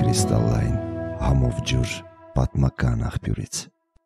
կրիստալային համով ջուր պատմական աղբյուրից։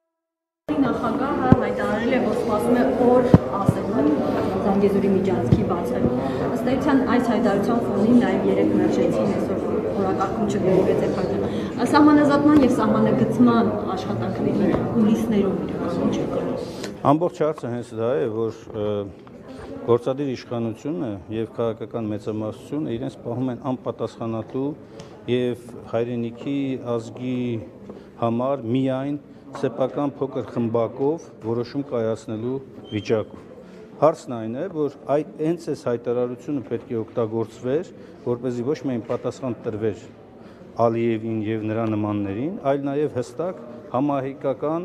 Նախագահը հայտարարել է, որ սպասում է օր ասելու Զանգեզուրի միջանցքի բացելու։ Ըստ էության այս հայտարարության ֆոնին նաև երեք մերժեցին այսօր օրակարգում չգրկվեց այդ սահմանազատման եւ սահմանագծման աշխատանքների կուլիսներում իրականություն չկա։ Ամբողջ հարցը հենց դա է, որ գործադիր իշխանությունը եւ քաղաքական մեծամասնությունը իրենց պահում են անպատասխանատու եւ հայրենիքի ազգի համար միայն սեփական փոքր խմբակով որոշում կայացնելու վիճակում։ Հարցն այն է, որ հենց այս հայտարարությունը պետք է օգտագործվեր, որպեսզի ոչ միայն պատասխան տրվեր Ալիևին եւ նրա նմաններին, այլ նաեւ հստակ համահայկական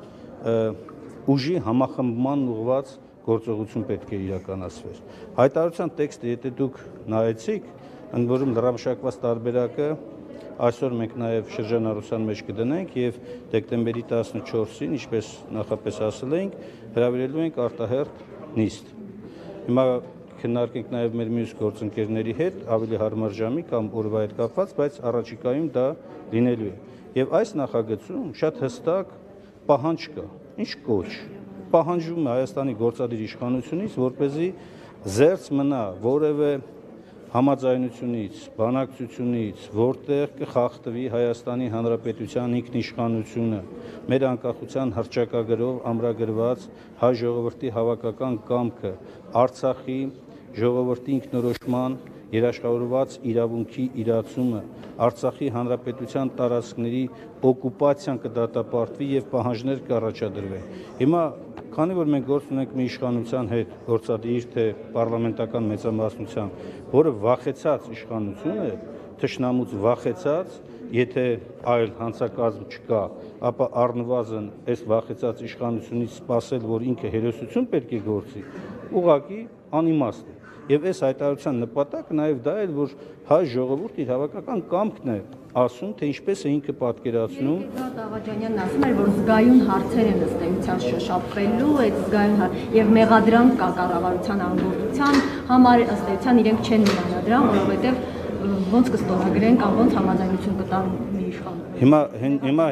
ուժի համախմբման ուղղված գործողություն պետք է իրականացվեր։ Հայտարարության տեքստը, եթե դուք նայեցիք, ընդ որում լրամշակված տարբերակը այսօր մենք նաև շրջանառության մեջ կդնենք եւ դեկտեմբերի 14-ին, ինչպես նախապես ասել էինք, հրավիրելու ենք արտահերթ նիստ։ Հիմա քննարկենք նաև մեր մյուս գործընկերների հետ ավելի հարմար ժամի կամ օրվա հետ կապված, բայց առաջիկայում դա լինելու է։ Եվ այս նախագծում շատ հստակ պահանջ կա, ինչ կոչ պահանջում է Հայաստանի գործադիր իշխանությունից, որպեսզի զերծ մնա որևէ համաձայնությունից, բանակցությունից, որտեղ կխախտվի Հայաստանի Հանրապետության ինքնիշխանությունը, մեր անկախության հռչակագրով ամրագրված հայ ժողովրդի հավաքական կամքը, Արցախի ժողովրդի ինքնորոշման երաշխավորված իրավունքի իրացումը, Արցախի Հանրապետության տարածքների օկուպացիան կդատապարտվի եւ պահանջներ կառաջադրվեն։ Հիմա քանի որ մենք գործ ունենք մի իշխանության հետ, գործադիր թե պարլամենտական մեծամասնության, որը վախեցած իշխանություն է, թշնամուց վախեցած, եթե այլ հանցակազմ չկա, ապա առնվազն այս վախեցած իշխանությունից սպասել, որ ինքը հերոսություն պետք է գործի, ուղղակի անիմաստ է։ Եվ այս հայտարարության նպատակը նաև դա է, որ հայ ժողովուրդը իր հավաքական կամքն է ասում, թե ինչպես է ինքը պատկերացնում։ Աղաջանյանն ասում էր, որ զգայուն հարցեր են ըստ էության շոշափվելու, այդ զգայուն եւ մեղադրանք կա կառավարության անգործության համար, ըստ էության իրենք չեն միանա դրան, որովհետեւ ոնց կստորագրեն կամ ոնց համաձայնություն կտան մի իշխանություն։ Հիմա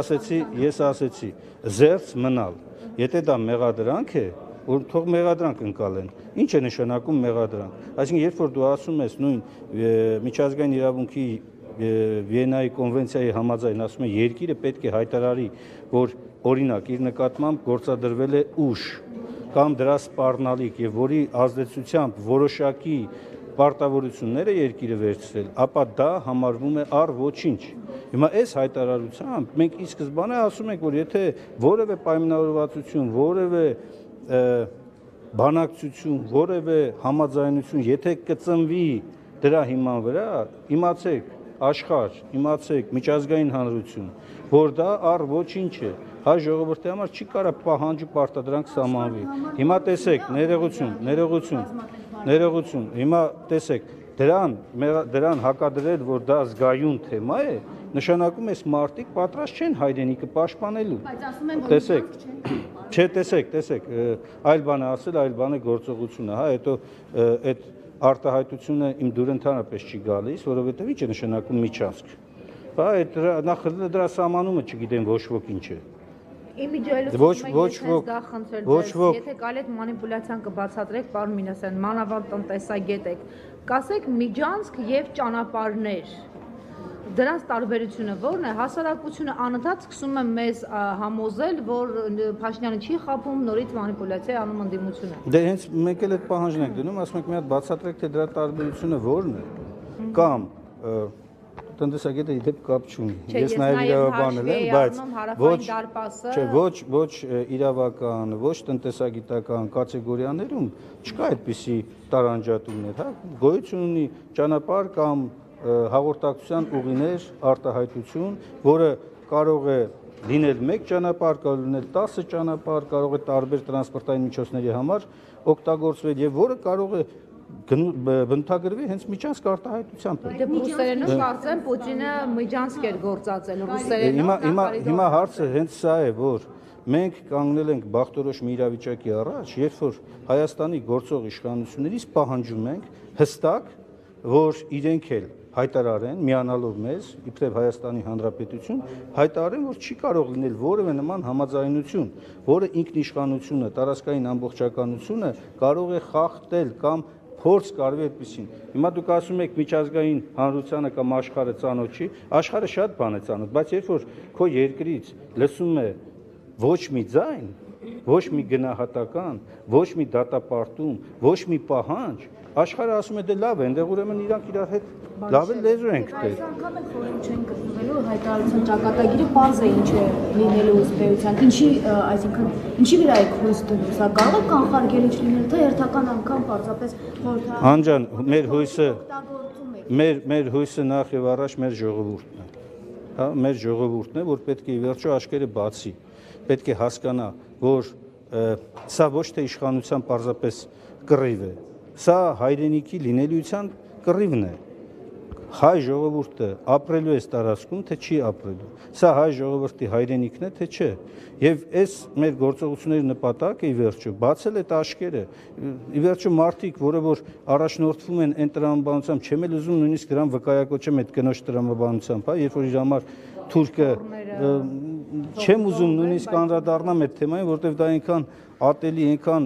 ես ասեցի, զերծ մնալ։ Եթե դա մեղադրանք է, որ թող մեղադրանք ընկալեն։ Ինչ է նշանակում մեղադրանք։ Այսինքն, երբ որ դու ասում ես նույն միջազգային իրավունքի Վիեննայի կոնվենցիայի համաձայն, ասում է երկիրը պետք է հայտարարի, որ օրինակ իր նկատմամբ գործադրվել է ուժ կամ դրա սպառնալիք եւ որի ազդեցությամբ որոշակի պարտավորությունները երկիրը վերցրել, ապա դա համարվում է առ ոչինչ։ Հիմա այս հայտարարությամբ մենք ի սկզբանե ասում ենք, որ եթե որևէ պայմանավորվածություն, որևէ բանակցություն, որևէ համաձայնություն, եթե կծնվի դրա հիման վրա, իմացեք աշխարհ, իմացեք միջազգային հանրություն, որ դա առ ոչինչ է, հայ ժողովրդի համար չի կարա պահանջ ու պարտադրանք սահմանվի։ Հիմա տեսեք, ներողություն, հիմա տեսեք, դրան հակադրել, որ դա զգայուն թեմա է, նշանակում է մարդիկ պատրաստ չեն հայրենիքը պաշտպանելու։ Տեսեք, չէ, տեսեք, այլ բան է ասել, այլ բան է գործողությունը, հա, հետո այդ արտահայտությունը իմ դուր ընդհանրապես չի գալիս, որովհետև ինչ է նշանակում միջանցք։ Բա այդ նախ դրա սահմանումը չգիտեմ ոչ ոք ինչ է։ Եթե կարելի է մանիպուլյացիան կբացատրեք, պարոն Մինասյան, մանավանդ տնտեսագետ եք, կասեք միջանցք եւ ճանապարհներ։ Դրանց տարբերությունը ո՞րն է։ Հասարակությունը անընդհատ սկսում է մեզ համոզել, որ Փաշինյանը չի խաբում, նորից մանիպուլյացիա անում ընդդիմությունը։ Դե հենց մենք էլ այդ պահանջն ենք դնում, ասում ենք մի հատ բացատրեք, թե դրա տարբերությունը ո՞րն է։ Կամ տնտեսագետը իդեպ կապ չունի։ Ես նաև իրավաբան եմ, բայց ոչ իրավական, ոչ տնտեսագիտական կատեգորիաներում չկա այդպիսի տարանջատումներ, հա, գոյություն ունի ճանապարհ կամ հաղորդակցության ուղիներ, արտահայտություն, որը կարող է լինել մեկ ճանապարհ, կարող լինել 10 ճանապարհ, կարող է տարբեր տրանսպորտային միջոցների համար օգտագործվել եւ որը կարող է բնութագրվի հենց միջանցք արտահայտությամբ։ Դե ռուսերենով կարծեմ Պուտինը միջանցք էր գործածել ռուսերենով։ Հիմա հարցը հենց սա է, որ մենք կանգնել ենք բախտորոշ մի իրավիճակի առաջ, երբ որ Հայաստանի գործող իշխանություններից պահանջում ենք հստակ որ իրենք էլ հայտարարեն, միանալով մեզ, իբրև Հայաստանի Հանրապետություն, հայտարարեն, որ չի կարող լինել որևէ նման համաձայնություն, որը ինքնիշխանությունը, տարածքային ամբողջականությունը կարող է խախտել կամ փորձ կարվի այդպեսին։ Հիմա դուք ասում եք միջազգային հանրությանը կամ աշխարհը ծանոթ չի, աշխարհը շատ բան է ծանոթ, բայց երբ որ քո երկրից լսում է ոչ մի ձայն, ոչ մի գնահատական, ոչ մի դատապարտում, ոչ մի պահանջ, աշխարհը ասում է դե լավ է, այնտեղ ուրեմն իրանք իրար հետ լավ է լեզու են գտել։ Այս անգամ էլ խորհուրդ չեն գտնվելու հայտարարության ճակատագիրը պարզ է ինչ է լինելու ուսումնության, այսինքն ինչի վրա է հույս դնում, սա կարող է կանխարգելիչ լինել, թե հերթական անգամ պարզապես խորհրդարան։ Անջան, մեր հույսը նախ եւ առաջ մեր ժողովուրդն է, հա, մեր ժողովուրդն է, որ պետք է ի վերջո աչքերը բացի, պետք է հասկանա, որ սա ոչ թե իշխանության պարզապես կռիվ է, սա հայրենիքի լինելիության կռիվն է։ Հայ ժողովուրդը ապրելու է տարածքում, թե չի ապրելու։ Սա հայ ժողովրդի հայրենիքն է, թե չէ։ Եվ այս մեր գործողությունների նպատակը ի վերջո բացել այդ աշկերը։ Ի վերջո մարդիկ, որը որ առաջնորդվում են այն տրամաբանությամբ, չեմ էլ ուզում նույնիսկ դրան վկայակոչեմ այդ կնոջ տրամաբանությամբ, հա, երբ որ իր համար թուրքը չեմ ուզում նույնիսկ անդրադառնամ այդ թեմային, որովհետև դա այնքան ատելի,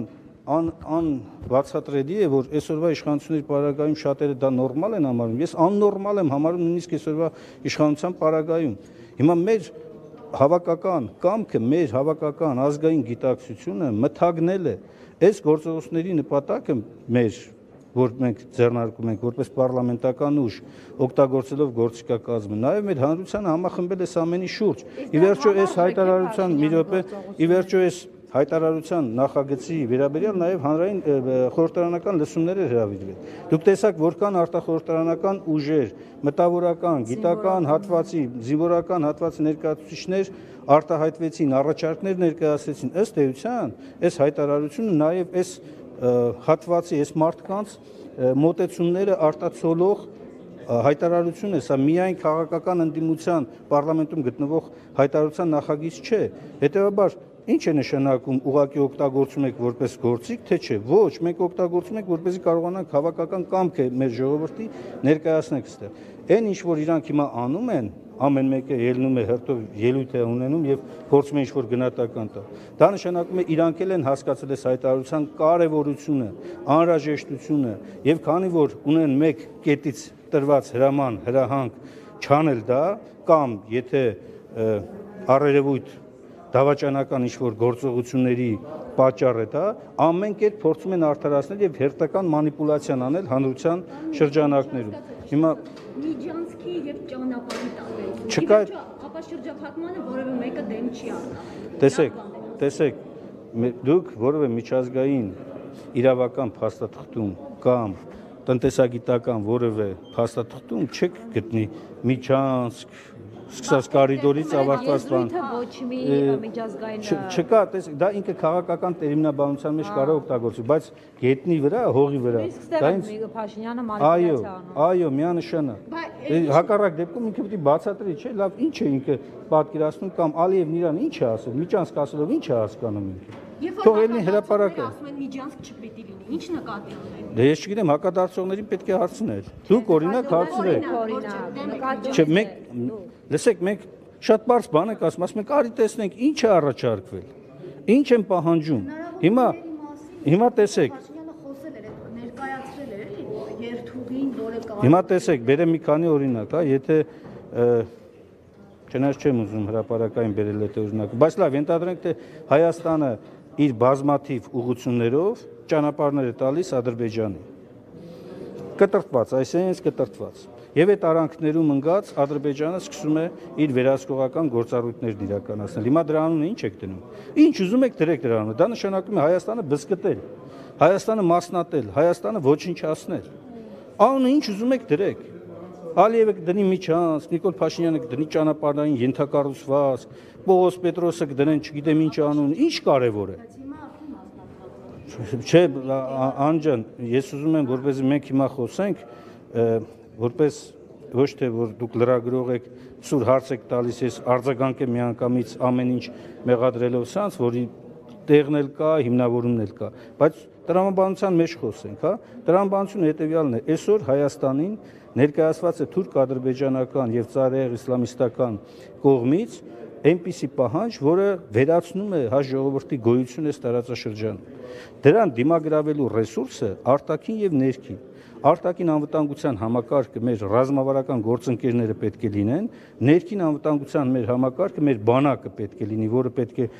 այնքան բացատրելի է, որ այսօրվա իշխանությունների պարագայում շատերը դա նորմալ են համարում։ Ես աննորմալ եմ համարում նույնիսկ այսօրվա իշխանության պարագայում։ Հիմա մեր հավաքական կամքը, մեր հավաքական ազգային գիտակցությունը մթագնել է։ Այս գործողությունների նպատակը մեր, որ մենք ձեռնարկում ենք որպես պարլամենտական ուժ, օգտագործելով գործիքակազմը, նաև մեր հանրությանը համախմբել է ամենի շուրջ։ Ի վերջո այս հայտարարության մի րոպե, ի վերջո այս հայտարարության նախագծի վերաբերյալ նաև հանրային խորհրդարանական լսումներ էր հրավիրվել։ Դուք տեսաք, որքան արտախորհրդարանական ուժեր, մտավորական, գիտական հատվածի, զինվորական հատվածի ներկայացուցիչներ արտահայտվեցին, առաջարկներ ներկայացրեցին։ Ըստ էության, այս հայտարարությունը նաև այս հատվածի, այս մարդկանց մոտեցումները արտացոլող հայտարարություն է, սա միայն քաղաքական ընդդիմության պարլամենտում գտնվող հայտարարության նախագիծ չէ։ Հետևաբար ինչ է նշանակում ուղղակի օգտագործում եք որպես գործիք, թե չէ։ Ոչ, մենք օգտագործում ենք, որպեսզի կարողանանք հավաքական կամքը մեր ժողովրդի ներկայացնենք այստեղ։ Այն ինչ որ իրանք հիմա անում են, ամեն մեկը ելնում է հերթով ելույթ է ունենում եւ փորձում է ինչ-որ գնահատական տալ։ Դա նշանակում է իրանք էլ են հասկացել այս հայտարարության կարեւորությունը, անհրաժեշտությունը եւ քանի որ ունեն մեկ կետից տրված հրաման, հրահանգ չանել դա կամ եթե առերևույթ դավաճանական ինչ-որ գործողությունների պատճառ է դա, ամեն կերպ փորձում են արդարացնել եւ հերթական մանիպուլյացիան անել հանրության շրջանակներում։ Հիմա միջանցքի եւ ճանապարհի տարբերություն։ Չկա ապա շրջափակմանը որևէ մեկը դեմ չի արտադրել։ Տեսեք, դուք որևէ միջազգային իրավական փաստաթղթում կամ տնտեսագիտական որևէ փաստաթղթում չեք գտնի միջանցք սկսած կարիդորից ավարտված բան։ Ոչ մի միջազգային Չկա, տեսեք, դա ինքը քաղաքական տերմինաբանության մեջ կարող օգտագործել, բայց գետնի վրա, հողի վրա։ Դա ինքը Փաշինյանը մանիպուլյացիա անում։ Այո, միանշանակ։ Հակառակ դեպքում ինքը պետք է բացատրի, չէ՞, լավ, ինչ է ինքը պատկերացնում կամ Ալիևն իրան ինչ է ասել, միջանցք ասելով ինչ է հասկանում ինքը։ Թող ելնի հրապարակը։ Ասում են միջանցք չպետք է լինի։ Ինչ նկատի ունեն։ Դե ես չգիտեմ, հակադարձողներին պետք է հարցնել։ Դուք օրինակ հարցրեք։ Չէ, մենք լսեք, մենք շատ բարձ բան ենք ասում ենք, արի տեսնենք ինչ է առաջարկվել, ինչ են պահանջում։ Հիմա տեսեք։ Հիմա տեսեք, բերեմ մի քանի օրինակ, հա, եթե չնայած չեմ ուզում հրապարակային բերել այդ օրինակը, բայց լավ, ենթադրենք թե Հայաստանը իր բազմաթիվ ուղղություններով ճանապարհներ է տալիս Ադրբեջանին։ Կտրտված, այսինքն կտրտված։ Եվ այդ արանքներում ընկած Ադրբեջանը սկսում է իր վերահսկողական գործառույթներն իրականացնել։ Հիմա դրա անունը ինչ եք դնում։ Ինչ ուզում եք դրեք դրա անունը։ Դա նշանակում է Հայաստանը բզկտել, Հայաստանը մասնատել, Հայաստանը ոչնչացնել։ Անունը ինչ ուզում եք դրեք։ Ալիևը կդնի միջանցք, Նիկոլ Փաշինյանը կդնի ճանապարհային ենթակառուցվածք, Պողոս Պետրոսը կդնեն, չգիտեմ ինչ անուն, ինչ կարևոր է։ Չէ, Անջան, ես ուզում եմ, որպեսզի մենք հիմա խոսենք, որպես ոչ թե որ դուք լրագրող եք, սուր հարց եք տալիս, ես արձագանք եմ միանգամից ամեն ինչ մեղադրելով սրանց, որի տեղն էլ կա, հիմնավորումն էլ կա, բայց տրամաբանության մեջ խոսենք, հա, տրամաբանությունը հետևյալն է, այսօր Հայաստանին ներկայացված է թուրք-ադրբեջանական եւ ծայրահեղ իսլամիստական կողմից այնպիսի պահանջ, որը վերացնում է հայ ժողովրդի գոյությունը այս տարածաշրջանում։ Դրան դիմագրավելու ռեսուրսը արտաքին եւ ներքին։ Արտաքին անվտանգության համակարգը մեր ռազմավարական գործընկերները պետք է լինեն, ներքին անվտանգության մեր համակարգը մեր բանակը պետք է լինի, որը պետք է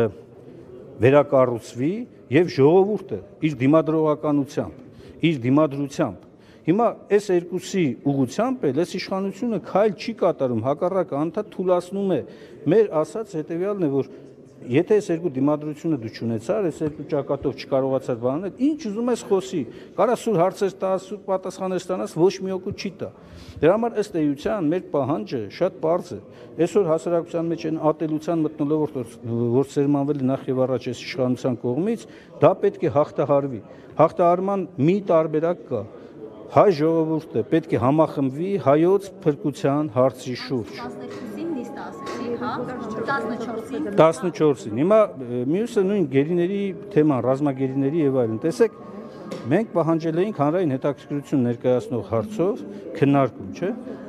վերակառուցվի եւ ժողովուրդը իր դիմադրողականությամբ, իր դիմադրությամբ։ Հիմա այս երկուսի ուղղությամբ էլ այս իշխանությունը քայլ չի կատարում, հակառակը անդադ թուլացնում է։ Մեր ասած հետեւյալն է, որ եթե այս երկու դիմադրությունը դու չունեցար, այս երկու ճակատով չկարողացար բանել, ինչ ուզում ես խոսի, կարա սուր հարցեր տաս, սուր պատասխաններ ստանաս, ոչ մի օգուտ չի տա։ Դրա համար ըստ էության մեր պահանջը շատ պարզ է։ Այսօր հասարակության մեջ այն ատելության մթնոլորտ, որ սերմանվել է նախ եւ առաջ այս իշխանության կողմից, դա պետք է հաղթահարվի։ Հաղթահարման մի տարբերակ կա։ Հայ ժողովուրդը պետք է համախմբվի հայոց փրկության հարցի շուրջ։ 12-ին նիստ ասեցիք, հա, 14-ին։ 14-ին։ Հիմա մյուսը նույն գերիների թեման, ռազմագերիների եւ այլն։ Տեսեք, մենք պահանջել էինք հանրային հետաքրքրություն ներկայացնող հարցով քննարկում, չէ՞։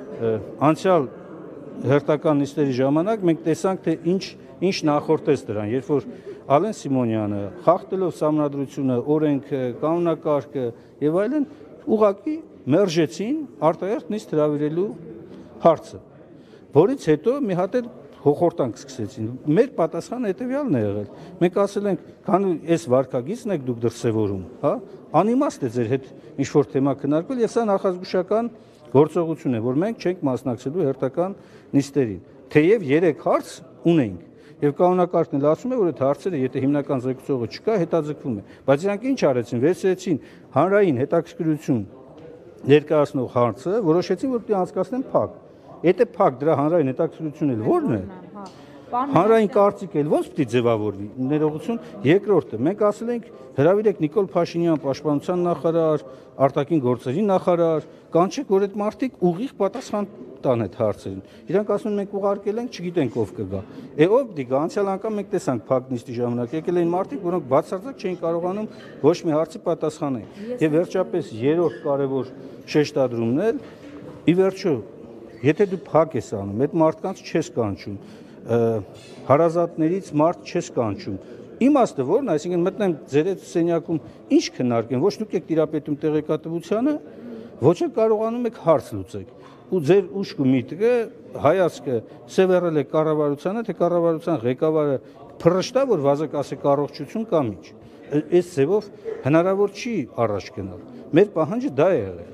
Անցյալ հերթական նիստերի ժամանակ մենք տեսանք, թե ինչ նախորդեց դրան, երբ որ Ալեն Սիմոնյանը խախտելով սահմանադրությունը, օրենքը, կանոնակարգը եւ այլն ուղղակի մերժեցին արտահերթ նիստ հրավիրելու հարցը, որից հետո մի հատ էլ հոխորտանք սկսեցին։ Մեր պատասխանը հետևյալն է եղել։ Մենք ասել ենք, քանի այս վարկագիծն եք դուք դրսևորում, հա, անիմաստ է ձեր հետ ինչ-որ թեմա քննարկվել, եւ սա նախազգուշական գործողություն է, որ մենք չենք մասնակցելու հերթական նիստերին։ Թեև 3 հարց ունենք, եւ կանոնակարգն էլ ասում է, որ այդ հարցերը, եթե հիմնական զեկուցողը չկա, հետաձգվում է։ Բայց իրանք ինչ արեցին, վերցրեցին հանրային հետաքրքրություն ներկայացնող հարցը, որոշեցին, որ պետք է անցկացնեն փակ։ Եթե փակ դրա հանրային հետաքրքրությունն էլ ո՞րն է։ Հանրային կարծիքը էլ ո՞նց պետք է ձևավորվի։ Ներողություն, երկրորդը, մենք ասել ենք հրավիրեք Նիկոլ Փաշինյան, պաշտպանության նախարար, արտաքին գործերի նախարար, կանչեք, որ այդ մարդիկ ուղիղ պատասխան տան այդ հարցերին։ Իրանք ասում են մենք ուղարկել ենք, չգիտենք ով կգա։ Ով դիգա, անցյալ անգամ մենք տեսանք փակ նիստի ժամանակ եկել էին մարդիկ, որոնք բացարձակ չէին կարողանում ոչ մի հարցի պատասխանել։ Եվ վերջապես երրորդ կարևոր շեշտադրումն էլ ի վերջո, եթե դու փակ ես անում, այդ մարդկանց չես կանչում, հարազատներից մարդ չես կանչում։ Իմաստը ո՞րն է, այսինքն մտնեմ ձեր այդ սենյակում ինչ քննարկեն, ոչ դուք եք տիրապետում տեղեկատվությանը, ոչ էլ կարողանում եք հարց լուծեք։ Ու ձեր ուշք ու միտքը, հայացքը սևեռել է կառավարությանը, թե կառավարության ղեկավարը փռշտա, որ վազակ ասեք առողջություն կամ ինչ։ Այս ձևով հնարավոր չի առաջ գնալ։ Մեր պահանջը դա է եղել։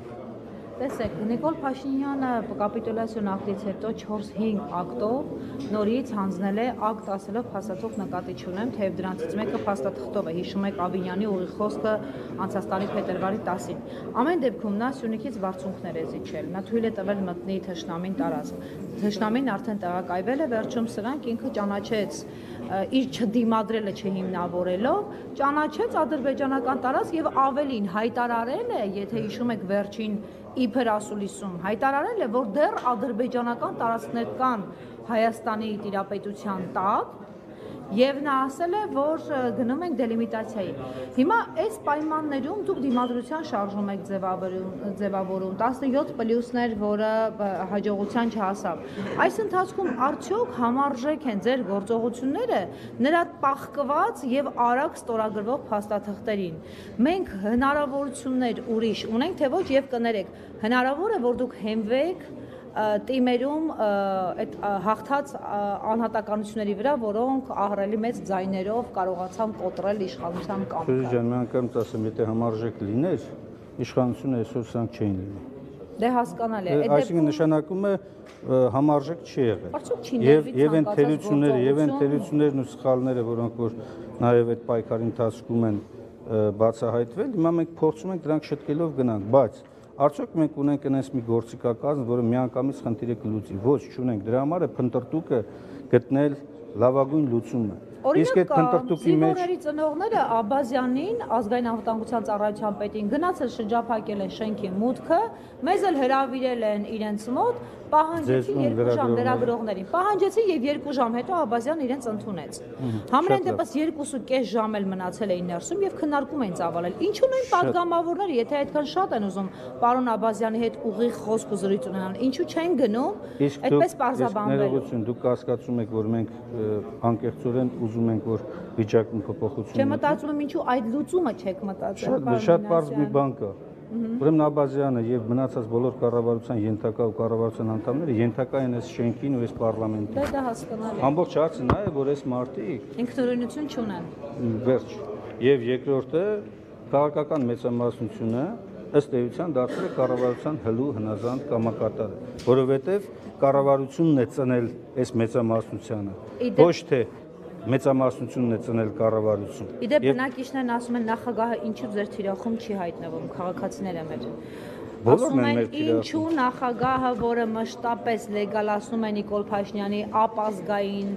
Տեսեք, Նիկոլ Փաշինյանը կապիտուլյացիոն ակտից հետո 4-5 ակտով նորից հանձնել է ակտ ասելով փաստաթուղթ նկատի չունեմ, թեև դրանցից մեկը փաստաթղթով է, հիշում եք Ավինյանի ուղիղ խոսքը անցած տարի փետրվարի 10-ին։ Ամեն դեպքում նա Սյունիքից բարձունքներ է զիջել, նա թույլ է տվել մտնի թշնամին տարածք։ Թշնամին արդեն տեղակայվել է, վերջում սրանք ինքը ճանաչեց իր չդիմադրելը չհիմնավորելով, ճանաչեց ադրբեջանական տարածք եւ ավելին հայտարարել է, եթե հիշում եք վերջին իբր ասուլիսում, հայտարարել է, որ դեռ ադրբեջանական տարածքներ կան Հայաստանի տիրապետության տակ եւ նա ասել է, որ գնում ենք դելիմիտացիայի։ Հիմա այս պայմաններում դուք դիմադրության շարժում եք ձևավորում 17 պլյուսներ, որը հաջողության չհասավ։ Այս ընթացքում արդյոք համարժեք են ձեր գործողությունները նրա պահկված եւ արագ ստորագրվող փաստաթղթերին։ Մենք հնարավորություններ ուրիշ ունենք, թե ոչ եւ կներեք։ Հնարավոր է, որ դուք հենվեք տիմերում այդ հաղթած անհատականությունների վրա, որոնք ահռելի մեծ ձայներով կարողացան կոտրել իշխանության կամքը։ Ջան, մի անգամ ասեմ, եթե համարժեք լիներ, իշխանությունը այսօր սրանք չէին լինի։ Դե հասկանալի է։ Այսինքն նշանակում է համարժեք չի եղել։ Եվ այն թերություններն ու սխալները, որոնք որ նաև այդ պայքարի ընթացքում են բացահայտվել, հիմա մենք փորձում ենք դրանք շտկելով գնանք, բայց արդյոք մենք ունենք այնպես մի գործիքակազմ, որը միանգամից խնդիրը կլուծի։ Ոչ, չունենք։ Դրա համար է փնտրտուկը գտնել լավագույն լուծումը։ Իսկ այդ փնտրտուքի մեջ զինվորների ծնողները Աբազյանին, ազգային անվտանգության ծառայության պետին գնացել շրջափակել են շենքի մուտքը, մեզ էլ հրավիրել են իրենց մոտ, պահանջեցին 2 ժամ լրագրողներին, պահանջեցին եւ 2 ժամ հետո Աբազյանը իրենց ընդունեց։ Համենայն դեպս 2.5 ժամ էլ մնացել էին ներսում եւ քննարկում էին ծավալել։ Ինչու նույն падգամավորները, եթե այդքան շատ են ուզում պարոն Աբազյանի հետ ուղիղ խոսք ու զրույց ունենալ, ինչու չեն գնում այդպես պարզաբանվելու։ Դուք կասկածում եք, որ մենք անկեղծորեն ուզում ենք, որ վիճակում փոփոխություն Չէ, մտածում եմ ինչու այդ լուծումը չեք մտածել։ Շատ պարզ մի բան կա։ Ուրեմն Աբազյանը եւ մնացած բոլոր կառավարության ենթակա ու կառավարության անդամները ենթակա են այս շենքին ու այս պարլամենտին։ Դա հասկանալի է։ Ամբողջ հարցը նա է, որ այս մարտիկ ինքնուրույնություն չունեն։ Վերջ։ Եվ երկրորդը քաղաքական մեծամասնությունը ըստ էության դարձել է կառավարության հլու հնազանդ կամակատարը, որովհետեւ կառավարությունն է ծնել այս մեծամասնությանը, ոչ թե մեծամասնությունն է ծնել կառավարություն։ Իդեպ բնակիչներն ասում են նախագահը ինչու ձեր թիրախում չի հայտնվում, քաղաքացիները մեր։ Ասում են ինչու նախագահը, որը մշտապես լեգալացնում է Նիկոլ Փաշինյանի ապազգային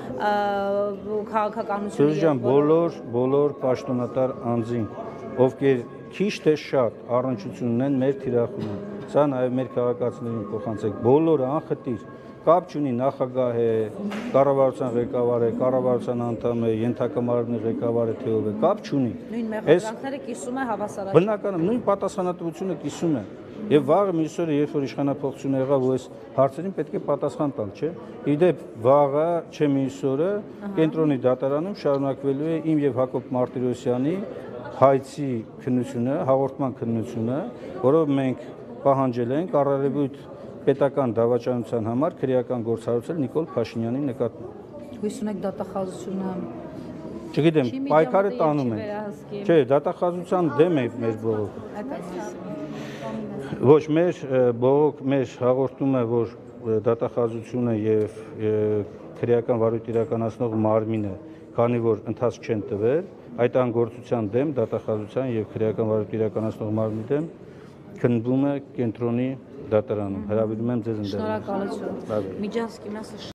քաղաքականությունը բոլոր պաշտոնատար անձին, ովքեր քիչ թե շատ առնչություն ունեն մեր թիրախումին, սա նաև մեր քաղաքացիներին փոխանցեք, բոլորը անխտիր կապ չունի նախագահ է, կառավարության ղեկավար է, կառավարության անդամ է, ենթակամարմնի ղեկավար է, թե ով է, կապ չունի։ Նույն մեղադրանքները կիսում է հավասարաչափ։ Բնականաբար նույն պատասխանատվությունը կիսում է։ Եվ վաղը մյուս օրը, երբ որ իշխանափոխությունը եղավ, ու այս հարցերին պետք է պատասխան տալ, չէ։ Իդեպ վաղը, չէ մյուս օրը, կենտրոնի դատարանում շարունակվելու է իմ եւ Հակոբ Մարտիրոսյանի հայցի քննությունը, հաղորդման քննությունը, որով մենք պահանջել ենք առավելույթ պետական դավաճանության համար քրեական գործառույթ Նիկոլ Փաշինյանի նկատմամբ։ Հույս ունեք դատախազությունը։ Չգիտեմ, պայքարը տանում են։ Չէ, դատախազության դեմ է մեր բողոք։ Ոչ, մեր բողոք, մեր հաղորդումը, որ դատախազությունը եւ քրեական վարույթ իրականացնող մարմինը, քանի որ ընթացք չեն տվել, այդ անգործության դեմ, դատախազության եւ քրեական վարույթ իրականացնող մարմնի դեմ քննվում է կենտրոնի դատարանում։ Հրավիրում եմ ձեզ ընդդեմ։ Շնորհակալություն։ Միջանցքի մասը